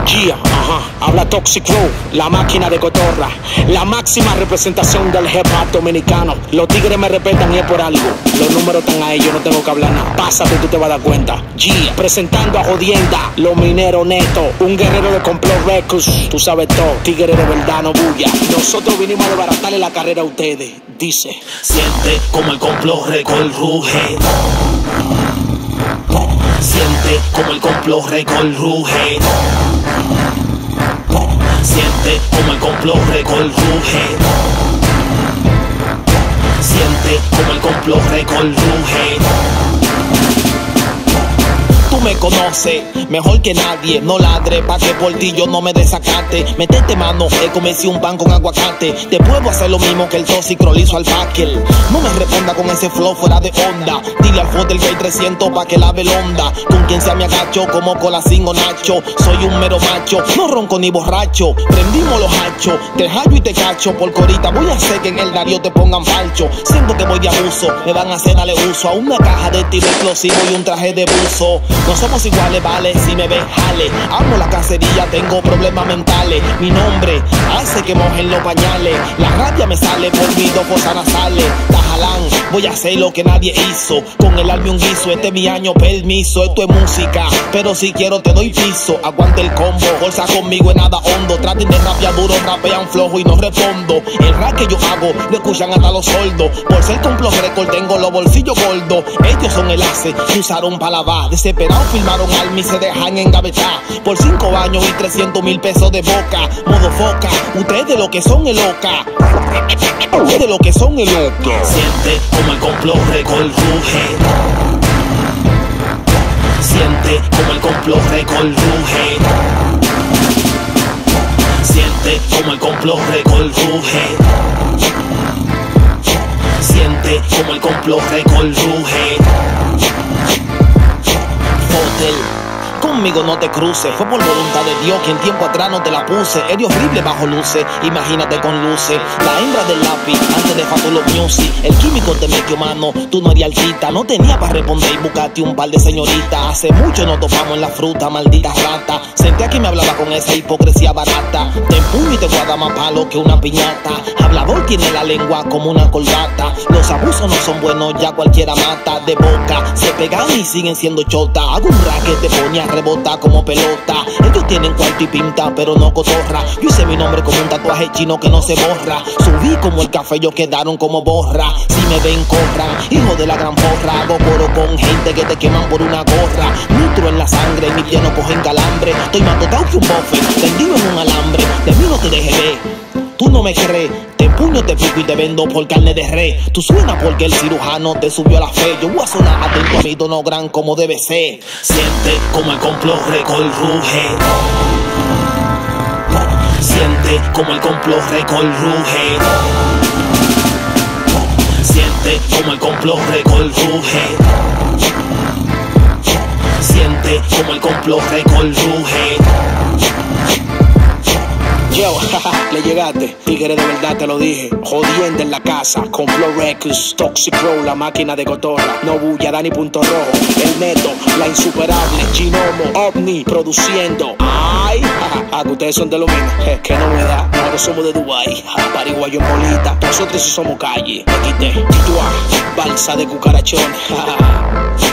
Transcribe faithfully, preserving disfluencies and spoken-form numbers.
Gia, ajá, habla Toxic Flow, la máquina de cotorra, la máxima representación del hip hop dominicano. Los tigres me respetan y es por algo. Los números están ahí, yo no tengo que hablar nada. Pásate, tú te vas a dar cuenta. Gia, presentando a Jodienda, los mineros netos, un guerrero de Complot Records, tú sabes todo, tigre de verdad, no bulla. Nosotros vinimos a desbaratarle la carrera a ustedes, dice. Siente como el Complot Records ruge. Siente como el Complot Records ruge. Siente como el Complot Records ruge. Siente como el Complot Records ruge. Tú me conoces mejor que nadie, no ladre pa' que por ti yo no me desacate. Metete mano, he comercio un pan con aguacate. Te puedo hacer lo mismo que el Toxic lo hizo al Packer. No me responda con ese flow fuera de onda. Dile al Ford del Gay trescientos pa' que lave el onda. Con quien sea me agacho como Colacín o Nacho. Soy un mero macho, no ronco ni borracho. Prendimos los hachos, te hallo y te cacho. Porque ahorita voy a hacer que en el Darío te pongan falcho. Siento que voy de abuso, me van a hacer darle uso a una caja de tiro explosivo y un traje de buzo. No somos iguales, vale, si me ves, jale. Amo la cacería, tengo problemas mentales. Mi nombre hace que mojen los pañales. La rabia me sale por mis dos fosas nasales. Tajalán, voy a hacer lo que nadie hizo. Con el alma un guiso, este es mi año, permiso. Esto es música, pero si quiero te doy piso. Aguante el combo, bolsa conmigo es nada hondo. Traten de rapear duro, rapean flojo y no respondo. El rap que yo hago, lo escuchan hasta los sordos. Por ser Complot Records tengo los bolsillos gordos. Ellos son el ace, que usaron para lavar. Desesperados filmaron al y se dejan engavetar. Por cinco años y trescientos mil pesos de boca. Modo foca, ustedes lo que son el loca. Ustedes lo que son el loca. Siente como el Complot Records ruge. Siente como el Complot Records ruge. Siente como el Complot Records ruge. Siente como el Complot Records ruge. Hotel. Conmigo no te cruces, fue por voluntad de Dios que en tiempo atrás no te la puse. Eres horrible bajo luces, imagínate con luces. La hembra del lápiz, antes de Fatulo Music. El químico te metió mano, tú no eres altita. No tenía para responder y buscaste un par de señoritas. Hace mucho nos topamos en la fruta, maldita rata. Sentía que me hablaba con esa hipocresía barata. Te empuño y te voy a dar más palo que una piñata. Hablador tiene la lengua como una corbata. Los abusos no son buenos, ya cualquiera mata. De boca, se pegan y siguen siendo chota. Hago un rap que te pone a rebota como pelota. Ellos tienen cuarto y pinta, pero no cotorra. Yo hice mi nombre como un tatuaje chino que no se borra. Subí como el café, ellos quedaron como borra. Si me ven, corran, hijo de la gran porra. Hago coro con gente que te queman por una gorra. Nitro en la sangre, mis pies no cogen calambre. Estoy más totado que un bofe, tendido en un alambre. De mí no te dejes ver, tú no me crees. Te empuño, te pico y te vendo por carne de res. Tú suenas porque el cirujano te subió a la fe. Yo voy a sonar atento a mi tono gran como debe ser. Siente como el Complot Records ruge. Siente como el Complot Records ruge. Siente como el Complot Records ruge. Siente como el Complot Records ruge. Yo, le llegaste, tigre de verdad te lo dije. Jodienda en la casa, Complot Records, Toxic Flow, la máquina de cotorra. No bulla, Dani Punto Rojo, el neto, la insuperable, Ginomo, OVNI, produciendo. Ay, ah, que ustedes son de lo mismo, eh, qué novedad. Nosotros somos de Dubai, Pariguayo en bolita. Nosotros sí somos calle, me quité, balsa de cucarachón.